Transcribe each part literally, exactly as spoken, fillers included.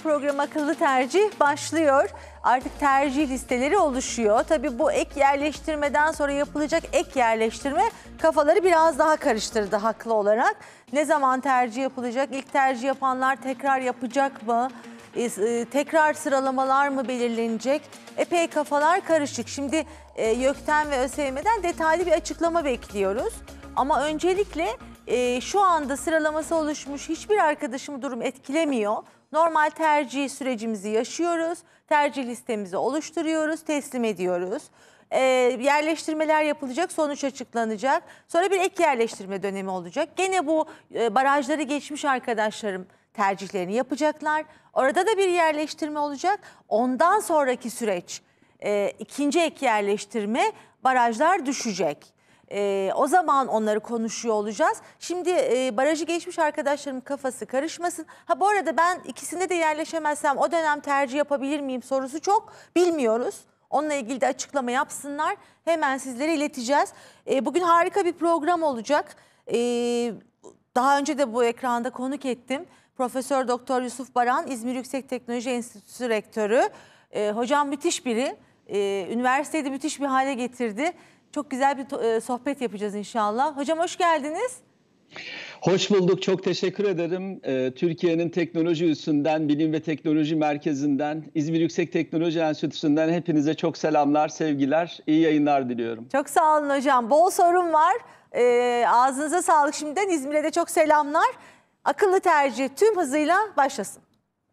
program Akıllı Tercih başlıyor. Artık tercih listeleri oluşuyor. Tabii bu ek yerleştirmeden sonra yapılacak ek yerleştirme kafaları biraz daha karıştırdı haklı olarak. Ne zaman tercih yapılacak? İlk tercih yapanlar tekrar yapacak mı? Ee, tekrar sıralamalar mı belirlenecek? Epey kafalar karışık. Şimdi e, YÖK'ten ve ÖSYM'den detaylı bir açıklama bekliyoruz. Ama öncelikle e, şu anda sıralaması oluşmuş hiçbir arkadaşımı durum etkilemiyor. Normal tercih sürecimizi yaşıyoruz. Tercih listemizi oluşturuyoruz, teslim ediyoruz. E, yerleştirmeler yapılacak, sonuç açıklanacak. Sonra bir ek yerleştirme dönemi olacak. Gene bu e, barajları geçmiş arkadaşlarım tercihlerini yapacaklar. Orada da bir yerleştirme olacak. Ondan sonraki süreç e, ikinci ek yerleştirme, barajlar düşecek. E, o zaman onları konuşuyor olacağız. Şimdi e, barajı geçmiş arkadaşlarım kafası karışmasın. Ha bu arada ben ikisinde de yerleşemezsem o dönem tercih yapabilir miyim sorusu çok bilmiyoruz. Onunla ilgili de açıklama yapsınlar. Hemen sizlere ileteceğiz. E, bugün harika bir program olacak. E, daha önce de bu ekranda konuk ettim. Profesör Doktor Yusuf Baran, İzmir Yüksek Teknoloji Enstitüsü Rektörü. E, hocam müthiş biri. E, üniversiteyi de müthiş bir hale getirdi. Çok güzel bir e, sohbet yapacağız inşallah. Hocam hoş geldiniz. Hoş bulduk. Çok teşekkür ederim. Ee, Türkiye'nin teknoloji üssünden, Bilim ve Teknoloji Merkezi'nden, İzmir Yüksek Teknoloji Enstitüsü'nden hepinize çok selamlar, sevgiler, iyi yayınlar diliyorum. Çok sağ olun hocam. Bol sorun var. E, ağzınıza sağlık şimdiden. İzmir'e de çok selamlar. Akıllı tercih tüm hızıyla başlasın.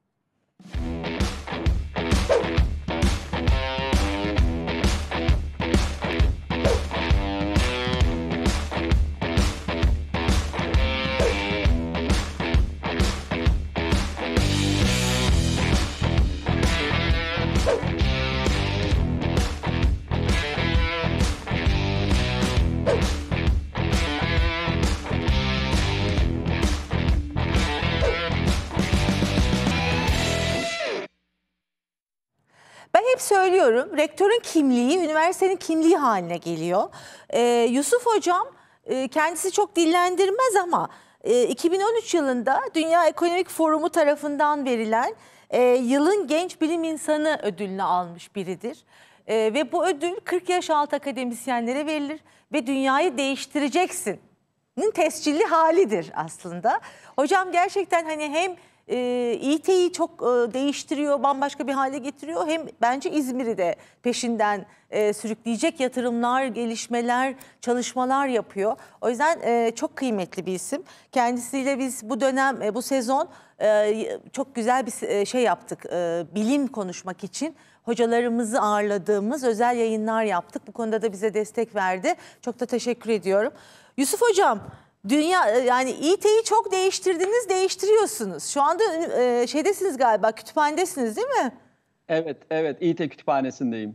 Ben hep söylüyorum, rektörün kimliği üniversitenin kimliği haline geliyor. Ee, Yusuf Hocam e, kendisi çok dillendirmez ama e, iki bin on üç yılında Dünya Ekonomik Forumu tarafından verilen e, yılın genç bilim insanı ödülünü almış biridir. E, ve bu ödül kırk yaş altı akademisyenlere verilir ve dünyayı değiştireceksin tescilli halidir aslında. Hocam gerçekten hani hem e, İT'yi çok e, değiştiriyor, bambaşka bir hale getiriyor. Hem bence İzmir'i de peşinden e, sürükleyecek yatırımlar, gelişmeler, çalışmalar yapıyor. O yüzden e, çok kıymetli bir isim. Kendisiyle biz bu dönem, e, bu sezon e, çok güzel bir e, şey yaptık. E, bilim konuşmak için hocalarımızı ağırladığımız özel yayınlar yaptık. Bu konuda da bize destek verdi. Çok da teşekkür ediyorum. Yusuf Hocam, dünya yani İT'yi çok değiştirdiniz, değiştiriyorsunuz. Şu anda e, şeydesiniz galiba, kütüphanedesiniz değil mi? Evet, evet. İT kütüphanesindeyim.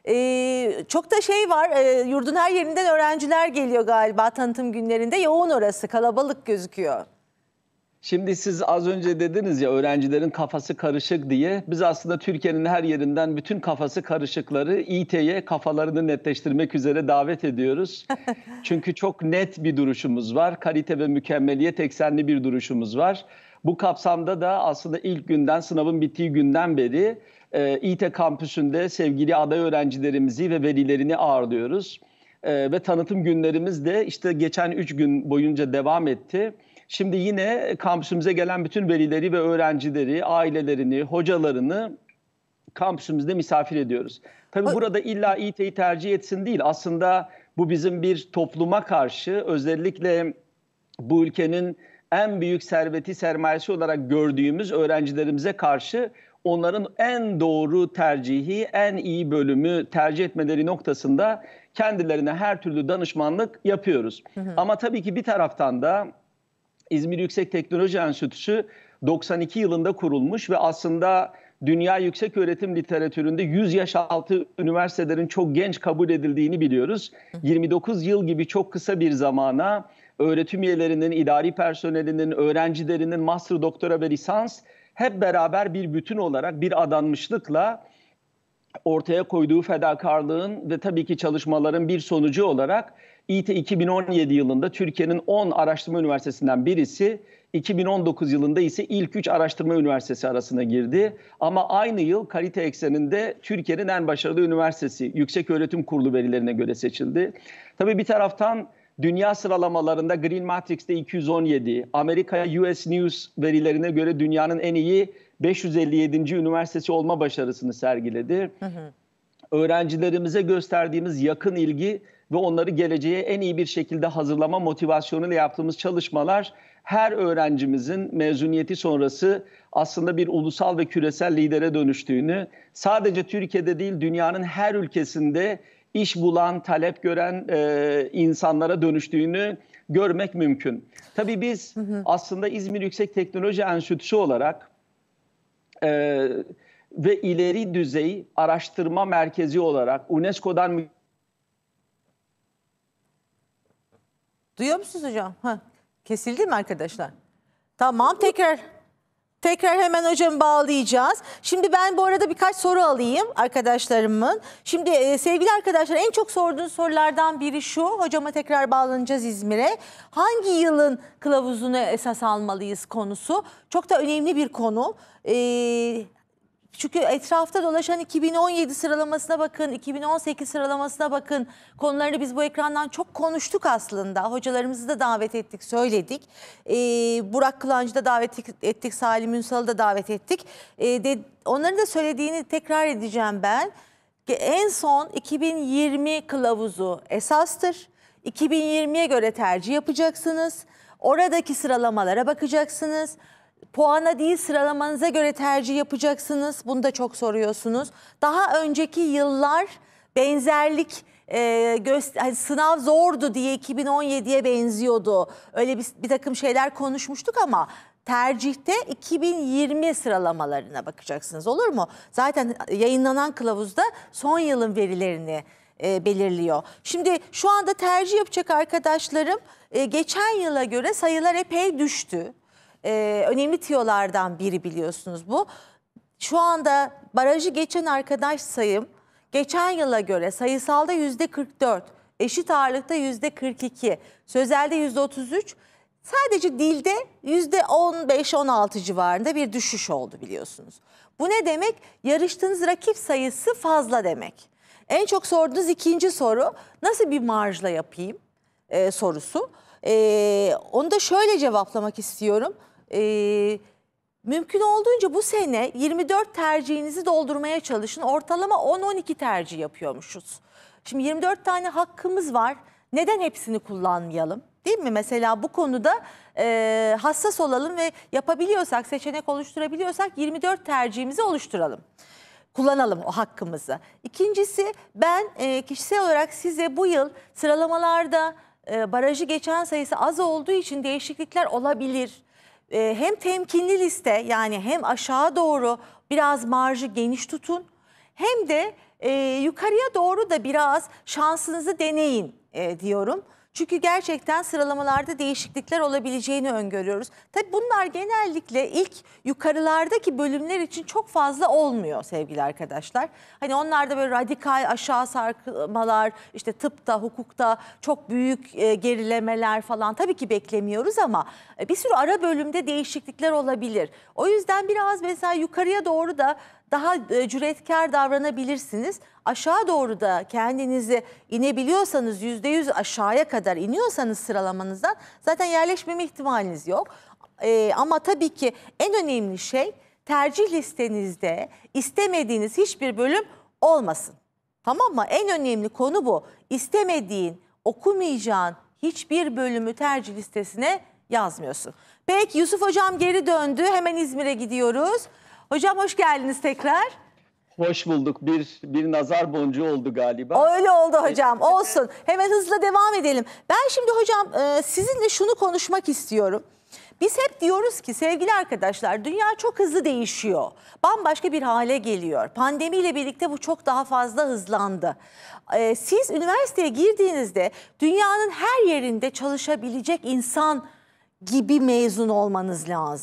Ee, çok da şey var, e, yurdun her yerinden öğrenciler geliyor galiba tanıtım günlerinde. Yoğun orası, kalabalık gözüküyor. Şimdi siz az önce dediniz ya öğrencilerin kafası karışık diye. Biz aslında Türkiye'nin her yerinden bütün kafası karışıkları İT'ye kafalarını netleştirmek üzere davet ediyoruz. Çünkü çok net bir duruşumuz var. Kalite ve mükemmeliyet eksenli bir duruşumuz var. Bu kapsamda da aslında ilk günden, sınavın bittiği günden beri e, İT kampüsünde sevgili aday öğrencilerimizi ve velilerini ağırlıyoruz. E, ve tanıtım günlerimiz de işte geçen üç gün boyunca devam etti. Şimdi yine kampüsümüze gelen bütün velileri ve öğrencileri, ailelerini, hocalarını kampüsümüzde misafir ediyoruz. Tabii Ha. burada illa İT'yi tercih etsin değil. Aslında bu bizim bir topluma karşı, özellikle bu ülkenin en büyük serveti, sermayesi olarak gördüğümüz öğrencilerimize karşı onların en doğru tercihi, en iyi bölümü tercih etmeleri noktasında kendilerine her türlü danışmanlık yapıyoruz. Hı hı. Ama tabii ki bir taraftan da İzmir Yüksek Teknoloji Enstitüsü doksan iki yılında kurulmuş ve aslında dünya yükseköğretim literatüründe yüz yaş altı üniversitelerin çok genç kabul edildiğini biliyoruz. yirmi dokuz yıl gibi çok kısa bir zamana öğretim üyelerinin, idari personelinin, öğrencilerinin master, doktora ve lisans hep beraber bir bütün olarak bir adanmışlıkla ortaya koyduğu fedakarlığın ve tabii ki çalışmaların bir sonucu olarak İİTE iki bin on yedi yılında Türkiye'nin on araştırma üniversitesinden birisi, iki bin on dokuz yılında ise ilk üç araştırma üniversitesi arasına girdi. Ama aynı yıl kalite ekseninde Türkiye'nin en başarılı üniversitesi Yükseköğretim Kurulu verilerine göre seçildi. Tabii bir taraftan dünya sıralamalarında Green Matrix'te iki yüz on yedi, Amerika U S News verilerine göre dünyanın en iyi beş yüz elli yedinci üniversitesi olma başarısını sergiledi. Hı hı. Öğrencilerimize gösterdiğimiz yakın ilgi ve onları geleceğe en iyi bir şekilde hazırlama motivasyonuyla yaptığımız çalışmalar her öğrencimizin mezuniyeti sonrası aslında bir ulusal ve küresel lidere dönüştüğünü, sadece Türkiye'de değil dünyanın her ülkesinde iş bulan, talep gören e, insanlara dönüştüğünü görmek mümkün. Tabii biz hı hı. aslında İzmir Yüksek Teknoloji Enstitüsü olarak e, ve ileri düzey araştırma merkezi olarak UNESCO'dan... Duyuyor musunuz hocam? Ha, kesildi mi arkadaşlar? Tamam, tekrar tekrar hemen hocamı bağlayacağız. Şimdi ben bu arada birkaç soru alayım arkadaşlarımın. Şimdi e, sevgili arkadaşlar, en çok sorduğunuz sorulardan biri şu. Hocama tekrar bağlanacağız İzmir'e. Hangi yılın kılavuzunu esas almalıyız konusu. Çok da önemli bir konu. Eee... Çünkü etrafta dolaşan iki bin on yedi sıralamasına bakın, iki bin on sekiz sıralamasına bakın. Konularını biz bu ekrandan çok konuştuk aslında. Hocalarımızı da davet ettik, söyledik. Ee, Burak Kılancı da davet ettik, Salim Ünsal'ı da davet ettik. Ee, de, onların da söylediğini tekrar edeceğim ben. En son iki bin yirmi kılavuzu esastır. iki bin yirmiye göre tercih yapacaksınız. Oradaki sıralamalara bakacaksınız. Puana değil, sıralamanıza göre tercih yapacaksınız. Bunu da çok soruyorsunuz. Daha önceki yıllar benzerlik, e, hani sınav zordu diye iki bin on yediye benziyordu. Öyle bir, bir takım şeyler konuşmuştuk ama tercihte iki bin yirmi sıralamalarına bakacaksınız, olur mu? Zaten yayınlanan kılavuzda son yılın verilerini e, belirliyor. Şimdi şu anda tercih yapacak arkadaşlarım e, geçen yıla göre sayılar epey düştü. Ee, önemli tiyolardan biri biliyorsunuz bu. Şu anda barajı geçen arkadaş sayım geçen yıla göre sayısalda yüzde kırk dört, eşit ağırlıkta yüzde kırk iki, sözelde yüzde otuz üç, sadece dilde yüzde on beş on altı civarında bir düşüş oldu biliyorsunuz. Bu ne demek? Yarıştığınız rakip sayısı fazla demek. En çok sorduğunuz ikinci soru, nasıl bir marjla yapayım ee, sorusu. Ee, onu da şöyle cevaplamak istiyorum. Ee, mümkün olduğunca bu sene yirmi dört tercihinizi doldurmaya çalışın. Ortalama on on iki tercih yapıyormuşuz. Şimdi yirmi dört tane hakkımız var. Neden hepsini kullanmayalım? Değil mi? Mesela bu konuda e, hassas olalım ve yapabiliyorsak, seçenek oluşturabiliyorsak yirmi dört tercihimizi oluşturalım. Kullanalım o hakkımızı. İkincisi, ben e, kişisel olarak size bu yıl sıralamalarda e, barajı geçen sayısı az olduğu için değişiklikler olabilir. E, hem temkinli liste, yani hem aşağı doğru biraz marjı geniş tutun, hem de e, yukarıya doğru da biraz şansınızı deneyin e, diyorum. Çünkü gerçekten sıralamalarda değişiklikler olabileceğini öngörüyoruz. Tabii bunlar genellikle ilk yukarılardaki bölümler için çok fazla olmuyor sevgili arkadaşlar. Hani onlarda böyle radikal aşağı sarkmalar, işte tıpta, hukukta çok büyük e, gerilemeler falan tabii ki beklemiyoruz ama e, bir sürü ara bölümde değişiklikler olabilir. O yüzden biraz mesela yukarıya doğru da daha e, cüretkar davranabilirsiniz. Aşağı doğru da kendinizi inebiliyorsanız, yüzde yüz aşağıya kadar iniyorsanız sıralamanızdan zaten yerleşmeme ihtimaliniz yok. Ee, ama tabii ki en önemli şey tercih listenizde istemediğiniz hiçbir bölüm olmasın. Tamam mı? En önemli konu bu. İstemediğin, okumayacağın hiçbir bölümü tercih listesine yazmıyorsun. Peki Yusuf Hocam geri döndü. Hemen İzmir'e gidiyoruz. Hocam hoş geldiniz tekrar. Hoş bulduk. Bir bir nazar boncuğu oldu galiba. Öyle oldu hocam. Olsun. Hemen hızla devam edelim. Ben şimdi hocam sizinle şunu konuşmak istiyorum. Biz hep diyoruz ki sevgili arkadaşlar, dünya çok hızlı değişiyor. Bambaşka bir hale geliyor. Pandemiyle birlikte bu çok daha fazla hızlandı. Siz üniversiteye girdiğinizde dünyanın her yerinde çalışabilecek insan gibi mezun olmanız lazım.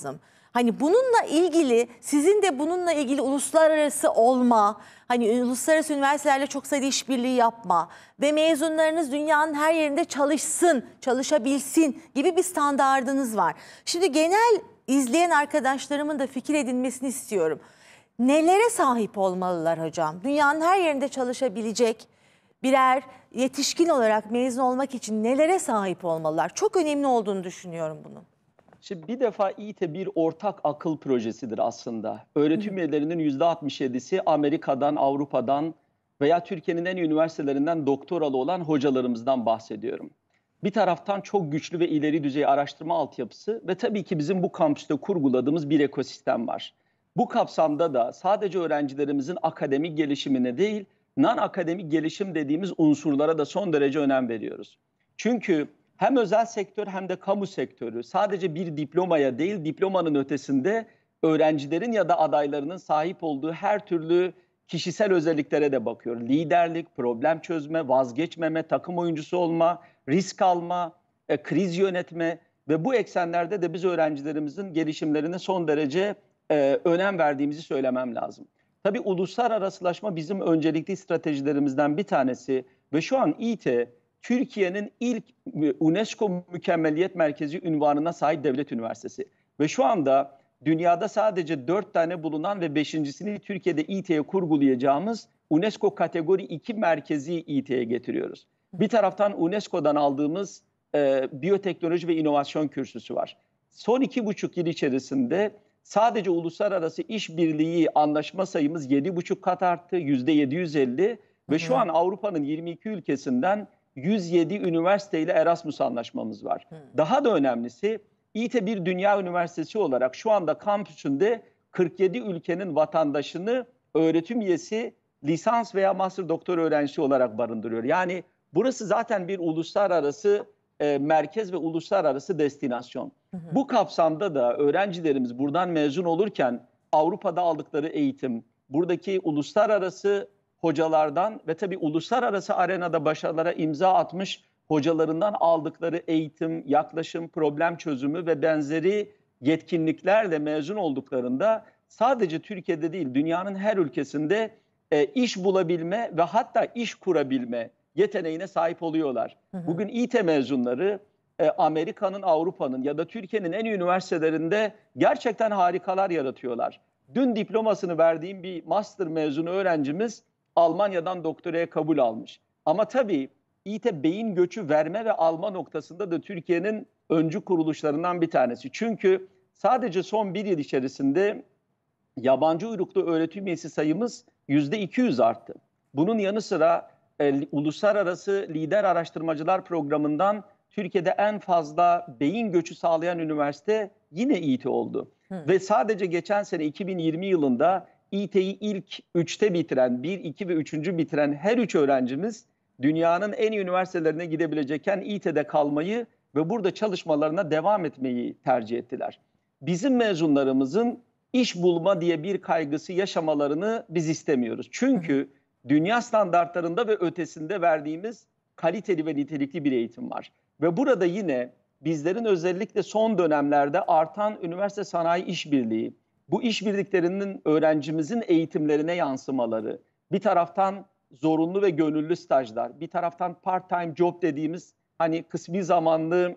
Hani bununla ilgili, sizin de bununla ilgili uluslararası olma, hani uluslararası üniversitelerle çok sayıda işbirliği yapma ve mezunlarınız dünyanın her yerinde çalışsın, çalışabilsin gibi bir standardınız var. Şimdi genel izleyen arkadaşlarımın da fikir edinmesini istiyorum. Nelere sahip olmalılar hocam? Dünyanın her yerinde çalışabilecek birer yetişkin olarak mezun olmak için nelere sahip olmalılar? Çok önemli olduğunu düşünüyorum bunun. Şimdi bir defa İİTE bir ortak akıl projesidir aslında. Öğretim üyelerinin yüzde altmış yedisi Amerika'dan, Avrupa'dan veya Türkiye'nin en iyi üniversitelerinden doktoralı olan hocalarımızdan bahsediyorum. Bir taraftan çok güçlü ve ileri düzey araştırma altyapısı ve tabii ki bizim bu kampüste kurguladığımız bir ekosistem var. Bu kapsamda da sadece öğrencilerimizin akademik gelişimine değil, non-akademik gelişim dediğimiz unsurlara da son derece önem veriyoruz. Çünkü hem özel sektör hem de kamu sektörü sadece bir diplomaya değil, diplomanın ötesinde öğrencilerin ya da adaylarının sahip olduğu her türlü kişisel özelliklere de bakıyor. Liderlik, problem çözme, vazgeçmeme, takım oyuncusu olma, risk alma, e, kriz yönetme ve bu eksenlerde de biz öğrencilerimizin gelişimlerine son derece e, önem verdiğimizi söylemem lazım. Tabii uluslararasılaşma bizim öncelikli stratejilerimizden bir tanesi ve şu an İİTE Türkiye'nin ilk UNESCO Mükemmeliyet Merkezi unvanına sahip devlet üniversitesi. Ve şu anda dünyada sadece dört tane bulunan ve beşincisini Türkiye'de İİTE'ye kurgulayacağımız UNESCO kategori iki merkezi İİTE'ye getiriyoruz. Bir taraftan UNESCO'dan aldığımız e, biyoteknoloji ve inovasyon kürsüsü var. Son iki buçuk yıl içerisinde sadece uluslararası işbirliği anlaşma sayımız yedi buçuk kat arttı, yüzde yedi yüz elli ve şu an Avrupa'nın yirmi iki ülkesinden yüz yedi üniversiteyle Erasmus anlaşmamız var. Hmm. Daha da önemlisi İİTE bir dünya üniversitesi olarak şu anda kampüsünde kırk yedi ülkenin vatandaşını öğretim üyesi, lisans veya master doktor öğrencisi olarak barındırıyor. Yani burası zaten bir uluslararası e, merkez ve uluslararası destinasyon. Hı hı. Bu kapsamda da öğrencilerimiz buradan mezun olurken Avrupa'da aldıkları eğitim, buradaki uluslararası hocalardan ve tabii uluslararası arenada başarılara imza atmış hocalarından aldıkları eğitim, yaklaşım, problem çözümü ve benzeri yetkinliklerle mezun olduklarında sadece Türkiye'de değil dünyanın her ülkesinde e, iş bulabilme ve hatta iş kurabilme yeteneğine sahip oluyorlar. Hı hı. Bugün İİTE mezunları e, Amerika'nın, Avrupa'nın ya da Türkiye'nin en iyi üniversitelerinde gerçekten harikalar yaratıyorlar. Dün diplomasını verdiğim bir master mezunu öğrencimiz Almanya'dan doktoraya kabul almış. Ama tabii İİTE beyin göçü verme ve alma noktasında da Türkiye'nin öncü kuruluşlarından bir tanesi. Çünkü sadece son bir yıl içerisinde yabancı uyruklu öğretim üyesi sayımız yüzde iki yüz arttı. Bunun yanı sıra e, Uluslararası Lider Araştırmacılar Programı'ndan Türkiye'de en fazla beyin göçü sağlayan üniversite yine İİTE oldu. Hı. Ve sadece geçen sene iki bin yirmi yılında İİTE'yi ilk üçte bitiren, bir, iki ve üçüncü bitiren her üç öğrencimiz dünyanın en iyi üniversitelerine gidebilecekken İİTE'de kalmayı ve burada çalışmalarına devam etmeyi tercih ettiler. Bizim mezunlarımızın iş bulma diye bir kaygısı yaşamalarını biz istemiyoruz. Çünkü dünya standartlarında ve ötesinde verdiğimiz kaliteli ve nitelikli bir eğitim var. Ve burada yine bizlerin özellikle son dönemlerde artan üniversite sanayi işbirliği, bu işbirliklerinin öğrencimizin eğitimlerine yansımaları, bir taraftan zorunlu ve gönüllü stajlar, bir taraftan part-time job dediğimiz hani kısmi zamanlı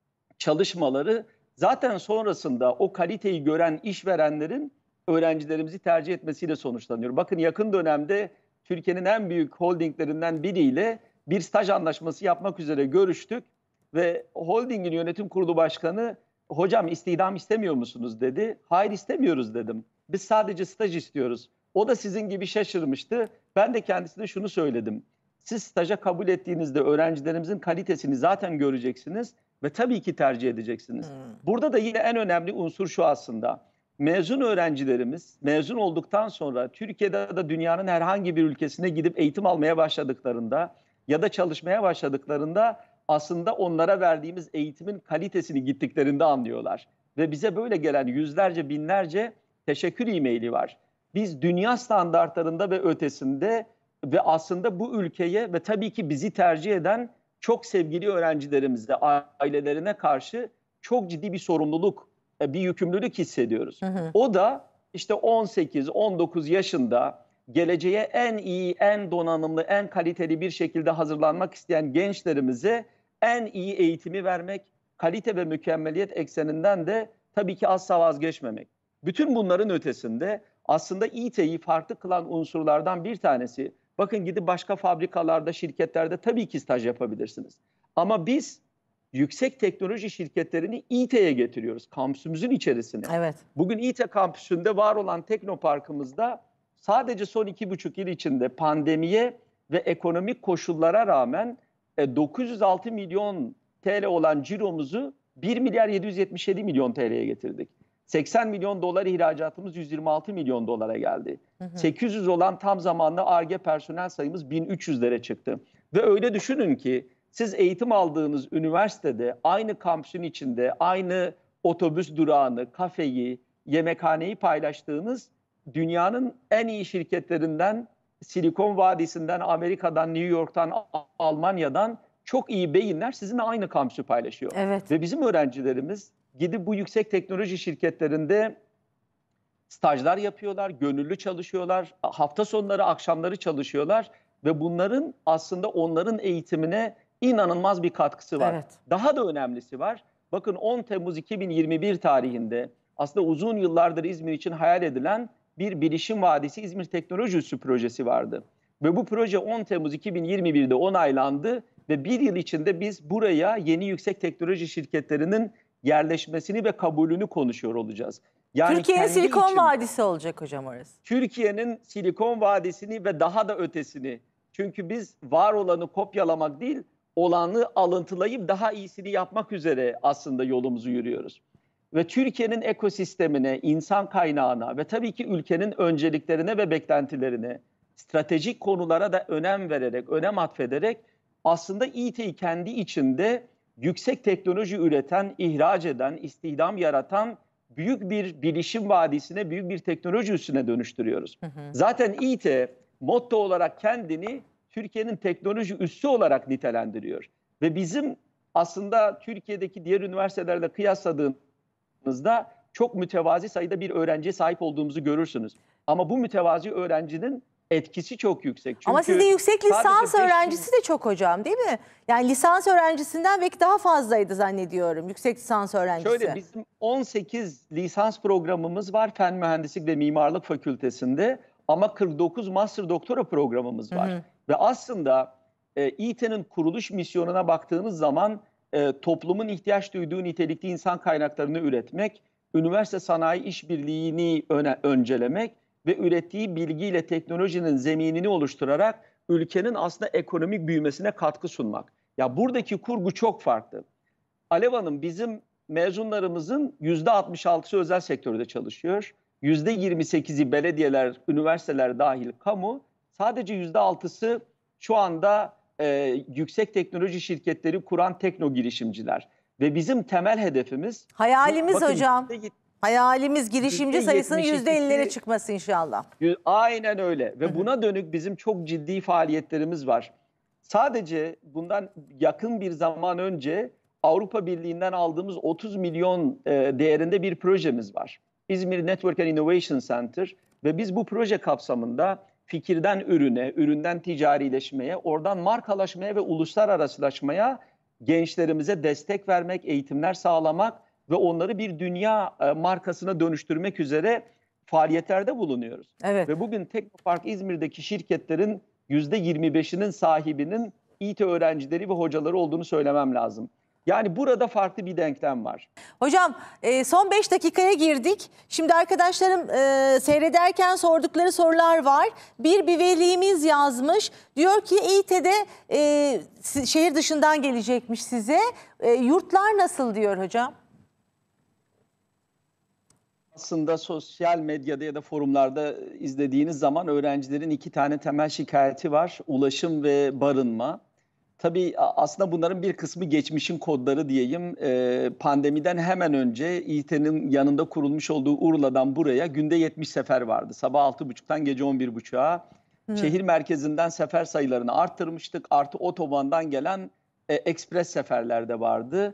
çalışmaları zaten sonrasında o kaliteyi gören işverenlerin öğrencilerimizi tercih etmesiyle sonuçlanıyor. Bakın yakın dönemde Türkiye'nin en büyük holdinglerinden biriyle bir staj anlaşması yapmak üzere görüştük ve holdingin yönetim kurulu başkanı hocam istihdam istemiyor musunuz dedi. Hayır istemiyoruz dedim. Biz sadece staj istiyoruz. O da sizin gibi şaşırmıştı. Ben de kendisine şunu söyledim. Siz staja kabul ettiğinizde öğrencilerimizin kalitesini zaten göreceksiniz ve tabii ki tercih edeceksiniz. Hmm. Burada da yine en önemli unsur şu aslında. Mezun öğrencilerimiz mezun olduktan sonra Türkiye'de ya da dünyanın herhangi bir ülkesine gidip eğitim almaya başladıklarında ya da çalışmaya başladıklarında aslında onlara verdiğimiz eğitimin kalitesini gittiklerinde anlıyorlar. Ve bize böyle gelen yüzlerce binlerce teşekkür e-maili var. Biz dünya standartlarında ve ötesinde ve aslında bu ülkeye ve tabii ki bizi tercih eden çok sevgili öğrencilerimize, ailelerine karşı çok ciddi bir sorumluluk e, bir yükümlülük hissediyoruz. Hı hı. O da işte on sekiz on dokuz yaşında geleceğe en iyi, en donanımlı, en kaliteli bir şekilde hazırlanmak isteyen gençlerimize en iyi eğitimi vermek, kalite ve mükemmeliyet ekseninden de tabii ki asla vazgeçmemek. Bütün bunların ötesinde aslında İİTE'yi farklı kılan unsurlardan bir tanesi, bakın gidip başka fabrikalarda, şirketlerde tabii ki staj yapabilirsiniz. Ama biz yüksek teknoloji şirketlerini İİTE'ye getiriyoruz, kampüsümüzün içerisine. Evet. Bugün İİTE kampüsünde var olan teknoparkımızda sadece son iki buçuk yıl içinde pandemiye ve ekonomik koşullara rağmen dokuz yüz altı milyon T L olan ciromuzu bir milyar yedi yüz yetmiş yedi milyon T L'ye getirdik. seksen milyon dolar ihracatımız yüz yirmi altı milyon dolara geldi. Hı hı. sekiz yüz olan tam zamanlı Ar-Ge personel sayımız bin üç yüzlere çıktı. Ve öyle düşünün ki siz eğitim aldığınız üniversitede aynı kampüsün içinde aynı otobüs durağını, kafeyi, yemekhaneyi paylaştığınız dünyanın en iyi şirketlerinden, Silikon Vadisi'nden, Amerika'dan, New York'tan, Almanya'dan çok iyi beyinler sizinle aynı kampüsü paylaşıyor. Evet. Ve bizim öğrencilerimiz gidip bu yüksek teknoloji şirketlerinde stajlar yapıyorlar, gönüllü çalışıyorlar, hafta sonları, akşamları çalışıyorlar ve bunların aslında onların eğitimine inanılmaz bir katkısı var. Evet. Daha da önemlisi var. Bakın on Temmuz iki bin yirmi bir tarihinde aslında uzun yıllardır İzmir için hayal edilen bir Bilişim Vadisi İzmir Teknoloji Üssü projesi vardı. Ve bu proje on Temmuz iki bin yirmi birde onaylandı ve bir yıl içinde biz buraya yeni yüksek teknoloji şirketlerinin yerleşmesini ve kabulünü konuşuyor olacağız. Yani Türkiye'nin Silikon için, Vadisi olacak hocam orası. Türkiye'nin Silikon Vadisi'ni ve daha da ötesini. Çünkü biz var olanı kopyalamak değil, olanı alıntılayıp daha iyisini yapmak üzere aslında yolumuzu yürüyoruz. Ve Türkiye'nin ekosistemine, insan kaynağına ve tabii ki ülkenin önceliklerine ve beklentilerine, stratejik konulara da önem vererek, önem atfederek aslında İİTE'yi kendi içinde yüksek teknoloji üreten, ihraç eden, istihdam yaratan büyük bir bilişim vadisine, büyük bir teknoloji üssüne dönüştürüyoruz. Hı hı. Zaten İİTE motto olarak kendini Türkiye'nin teknoloji üssü olarak nitelendiriyor. Ve bizim aslında Türkiye'deki diğer üniversitelerle kıyasladığımızda çok mütevazi sayıda bir öğrenciye sahip olduğumuzu görürsünüz. Ama bu mütevazi öğrencinin etkisi çok yüksek. Çünkü ama sizde yüksek lisans öğrencisi de çok hocam, değil mi? Yani lisans öğrencisinden belki daha fazlaydı zannediyorum yüksek lisans öğrencisi. Şöyle, bizim on sekiz lisans programımız var Fen Mühendislik ve Mimarlık Fakültesi'nde ama kırk dokuz master doktora programımız var. Hı hı. Ve aslında e, İİTE'nin kuruluş misyonuna baktığımız zaman e, toplumun ihtiyaç duyduğu nitelikli insan kaynaklarını üretmek, üniversite sanayi işbirliğini öne, öncelemek ve ürettiği bilgiyle teknolojinin zeminini oluşturarak ülkenin aslında ekonomik büyümesine katkı sunmak. Ya buradaki kurgu çok farklı. Alev Hanım, bizim mezunlarımızın yüzde altmış altısı özel sektörde çalışıyor. yüzde yirmi sekizi belediyeler, üniversiteler dahil kamu. Sadece yüzde altısı şu anda e, yüksek teknoloji şirketleri kuran tekno girişimciler. Ve bizim temel hedefimiz... Hayalimiz bakın, hocam. Hayalimiz girişimci sayısının yüzde ellilere çıkması inşallah. Aynen öyle. Ve buna dönük bizim çok ciddi faaliyetlerimiz var. Sadece bundan yakın bir zaman önce Avrupa Birliği'nden aldığımız otuz milyon e, değerinde bir projemiz var. İzmir Network and Innovation Center ve biz bu proje kapsamında fikirden ürüne, üründen ticarileşmeye, oradan markalaşmaya ve uluslararasılaşmaya gençlerimize destek vermek, eğitimler sağlamak ve onları bir dünya e, markasına dönüştürmek üzere faaliyetlerde bulunuyoruz. Evet. Ve bugün Teknopark İzmir'deki şirketlerin yüzde yirmi beşinin sahibinin İİTE öğrencileri ve hocaları olduğunu söylemem lazım. Yani burada farklı bir denklem var. Hocam e, son beş dakikaya girdik. Şimdi arkadaşlarım e, seyrederken sordukları sorular var. Bir bir velimiz yazmış. Diyor ki İİTE'de e, şehir dışından gelecekmiş size. E, yurtlar nasıl diyor hocam? Aslında sosyal medyada ya da forumlarda izlediğiniz zaman öğrencilerin iki tane temel şikayeti var. Ulaşım ve barınma. Tabii aslında bunların bir kısmı geçmişin kodları diyeyim. Ee, pandemiden hemen önce İİTE'nin yanında kurulmuş olduğu Urla'dan buraya günde yetmiş sefer vardı. Sabah altı buçuktan gece on bir buçuğa. Şehir merkezinden sefer sayılarını arttırmıştık. Artı otobandan gelen e, ekspres seferler de vardı.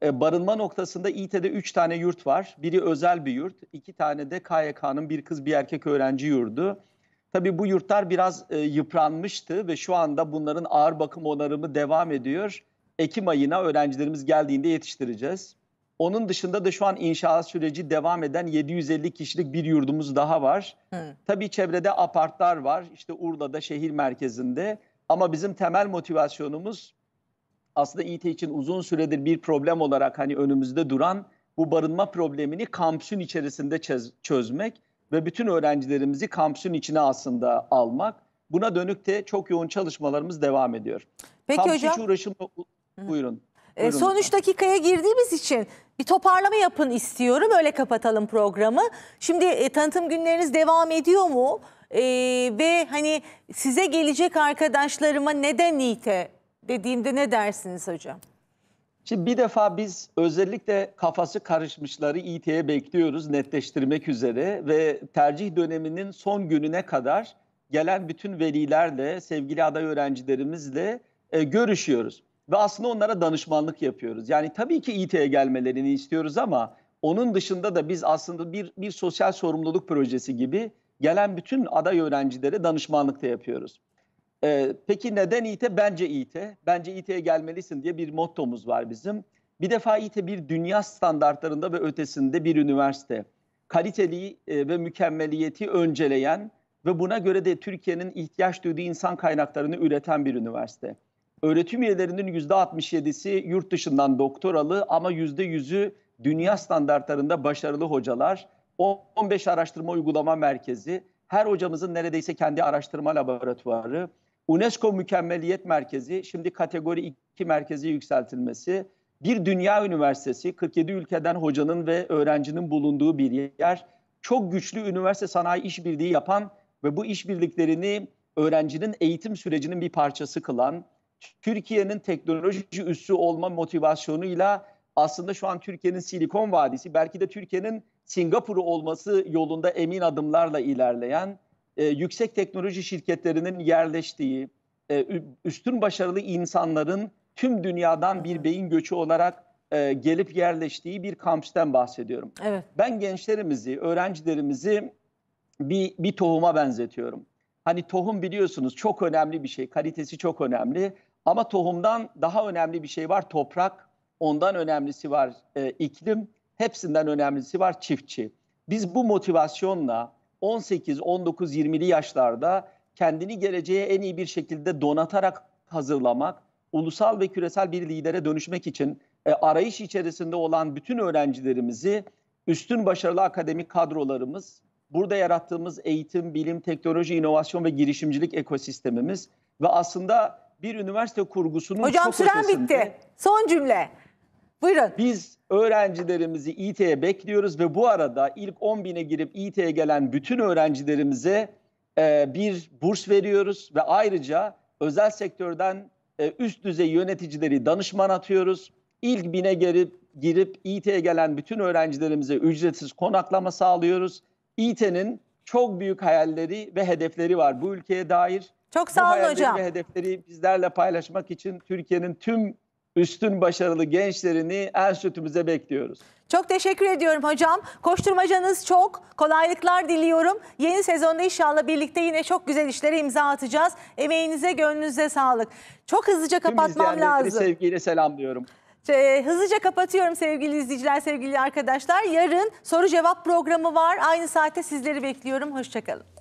E, barınma noktasında İİTE'de üç tane yurt var. Biri özel bir yurt, iki tane de K Y K'nın bir kız bir erkek öğrenci yurdu. Tabii bu yurtlar biraz e, yıpranmıştı ve şu anda bunların ağır bakım onarımı devam ediyor. Ekim ayına öğrencilerimiz geldiğinde yetiştireceğiz. Onun dışında da şu an inşaat süreci devam eden yedi yüz elli kişilik bir yurdumuz daha var. Hı. Tabii çevrede apartlar var. İşte Urla'da, şehir merkezinde. Ama bizim temel motivasyonumuz aslında İİTE için uzun süredir bir problem olarak hani önümüzde duran bu barınma problemini kampüsün içerisinde çöz çözmek ve bütün öğrencilerimizi kampüsün içine aslında almak. Buna dönük de çok yoğun çalışmalarımız devam ediyor. Peki Kampüs hocam. içi uğraşım... Buyurun. E, son üç dakikaya girdiğimiz için bir toparlama yapın istiyorum. Öyle kapatalım programı. Şimdi e, tanıtım günleriniz devam ediyor mu? E, ve hani size gelecek arkadaşlarıma neden İİTE dediğimde ne dersiniz hocam? Şimdi bir defa biz özellikle kafası karışmışları İİTE'ye bekliyoruz netleştirmek üzere ve tercih döneminin son gününe kadar gelen bütün velilerle, sevgili aday öğrencilerimizle e, görüşüyoruz. Ve aslında onlara danışmanlık yapıyoruz. Yani tabii ki İİTE'ye gelmelerini istiyoruz ama onun dışında da biz aslında bir, bir sosyal sorumluluk projesi gibi gelen bütün aday öğrencilere danışmanlık da yapıyoruz. Ee, peki neden İİTE? Bence İİTE. Bence İİTE'ye gelmelisin diye bir mottomuz var bizim. Bir defa İİTE bir dünya standartlarında ve ötesinde bir üniversite. Kaliteli e, ve mükemmeliyeti önceleyen ve buna göre de Türkiye'nin ihtiyaç duyduğu insan kaynaklarını üreten bir üniversite. Öğretim üyelerinin yüzde altmış yedisi yurt dışından doktoralı ama yüzde yüzü dünya standartlarında başarılı hocalar. on beş araştırma uygulama merkezi, her hocamızın neredeyse kendi araştırma laboratuvarı, UNESCO Mükemmeliyet Merkezi, şimdi kategori iki merkezi yükseltilmesi, bir dünya üniversitesi, kırk yedi ülkeden hocanın ve öğrencinin bulunduğu bir yer, çok güçlü üniversite sanayi işbirliği yapan ve bu işbirliklerini öğrencinin eğitim sürecinin bir parçası kılan, Türkiye'nin teknoloji üssü olma motivasyonuyla aslında şu an Türkiye'nin Silikon Vadisi, belki de Türkiye'nin Singapur'u olması yolunda emin adımlarla ilerleyen, e, yüksek teknoloji şirketlerinin yerleştiği, e, üstün başarılı insanların tüm dünyadan bir beyin göçü olarak e, gelip yerleştiği bir kampüsten bahsediyorum. Evet. Ben gençlerimizi, öğrencilerimizi bir, bir tohuma benzetiyorum. Hani tohum biliyorsunuz çok önemli bir şey, kalitesi çok önemli. Ama tohumdan daha önemli bir şey var, toprak. Ondan önemlisi var e, iklim. Hepsinden önemlisi var çiftçi. Biz bu motivasyonla on sekiz, on dokuz, yirmili yaşlarda kendini geleceğe en iyi bir şekilde donatarak hazırlamak, ulusal ve küresel bir lidere dönüşmek için e, arayış içerisinde olan bütün öğrencilerimizi, üstün başarılı akademik kadrolarımız, burada yarattığımız eğitim, bilim, teknoloji, inovasyon ve girişimcilik ekosistemimiz ve aslında bir üniversite kurgusunun Hocam çok süren ötesinde. bitti. Son cümle. Buyurun. Biz öğrencilerimizi İİTE'ye bekliyoruz ve bu arada ilk on bine girip İİTE'ye gelen bütün öğrencilerimize e, bir burs veriyoruz ve ayrıca özel sektörden e, üst düzey yöneticileri danışman atıyoruz. İlk bine girip, girip İİTE'ye gelen bütün öğrencilerimize ücretsiz konaklama sağlıyoruz. İİTE'nin çok büyük hayalleri ve hedefleri var bu ülkeye dair. Çok sağ olun hocam. Bu hayalleri ve hedefleri bizlerle paylaşmak için Türkiye'nin tüm üstün başarılı gençlerini enstitümüze bekliyoruz. Çok teşekkür ediyorum hocam. Koşturmacanız çok. Kolaylıklar diliyorum. Yeni sezonda inşallah birlikte yine çok güzel işlere imza atacağız. Emeğinize, gönlünüze sağlık. Çok hızlıca kapatmam lazım. Sevgiyle selamlıyorum. Hızlıca kapatıyorum sevgili izleyiciler, sevgili arkadaşlar. Yarın soru cevap programı var. Aynı saatte sizleri bekliyorum. Hoşça kalın.